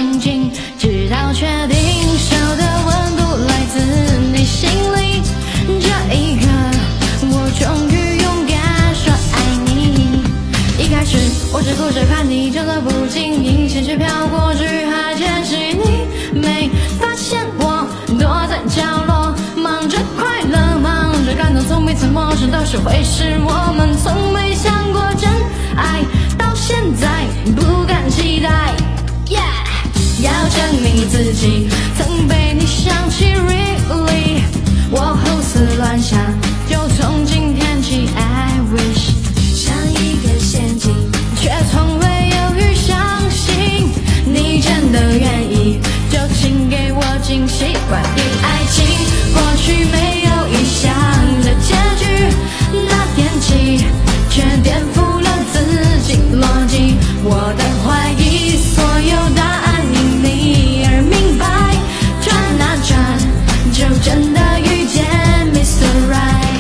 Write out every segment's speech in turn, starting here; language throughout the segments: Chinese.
情景，直到确定手的温度来自你心里。这一刻，我终于勇敢说爱你。一开始我只顾着看你，就算不经意，情绪飘过去，还牵起你，没发现我躲在角落，忙着快乐，忙着感动，从彼此陌生都是会是我们从没想过真爱，到现在不敢期待。要证明自己曾被你想起 ，really， 我胡思乱想，就从今天起 ，I wish 像一个陷阱，却从未犹豫相信你真的愿意，就请给我惊喜。关于爱情，过去没有预想的结局，那天起却颠覆了自己逻辑，我的怀疑，所有答案。你而明白，转啊转，就真的遇见 Mr. Right。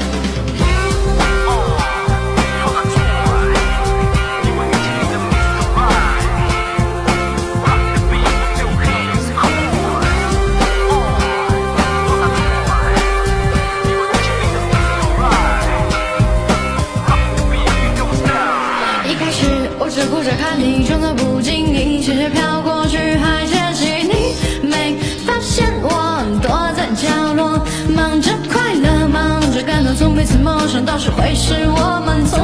一开始我只顾着看你，就算不经意，情绪飘过去，还牵起你，没发现我躲在角落，忙着快乐，忙着感动，从彼此陌生到是会是我们从